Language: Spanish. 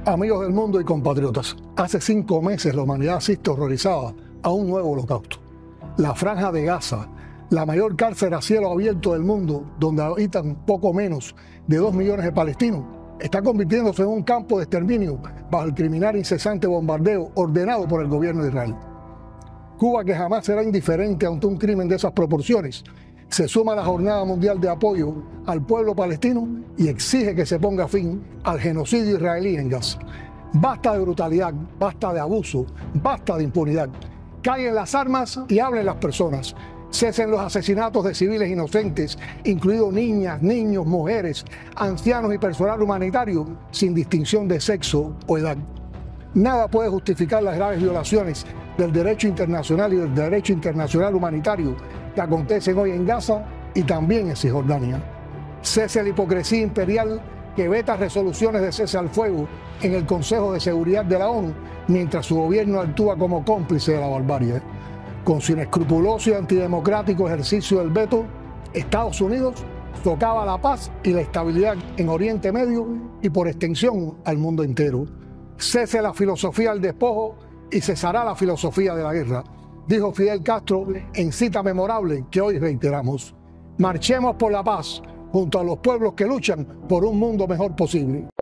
Amigos del mundo y compatriotas, hace 5 meses la humanidad asiste horrorizada a un nuevo holocausto. La Franja de Gaza, la mayor cárcel a cielo abierto del mundo, donde habitan poco menos de 2 millones de palestinos, está convirtiéndose en un campo de exterminio bajo el criminal incesante bombardeo ordenado por el gobierno de Israel. Cuba, que jamás será indiferente ante un crimen de esas proporciones, se suma a la Jornada Mundial de Apoyo al pueblo palestino y exige que se ponga fin al genocidio israelí en Gaza. Basta de brutalidad, basta de abuso, basta de impunidad. Callen las armas y hablen las personas. Cesen los asesinatos de civiles inocentes, incluidos niñas, niños, mujeres, ancianos y personal humanitario, sin distinción de sexo o edad. Nada puede justificar las graves violaciones del derecho internacional y del derecho internacional humanitario que acontecen hoy en Gaza y también en Cisjordania. Cese la hipocresía imperial que veta resoluciones de cese al fuego en el Consejo de Seguridad de la ONU, mientras su gobierno actúa como cómplice de la barbarie. Con su inescrupuloso y antidemocrático ejercicio del veto, Estados Unidos socava la paz y la estabilidad en Oriente Medio y por extensión al mundo entero. Cese la filosofía del despojo y cesará la filosofía de la guerra, dijo Fidel Castro en cita memorable que hoy reiteramos. Marchemos por la paz junto a los pueblos que luchan por un mundo mejor posible.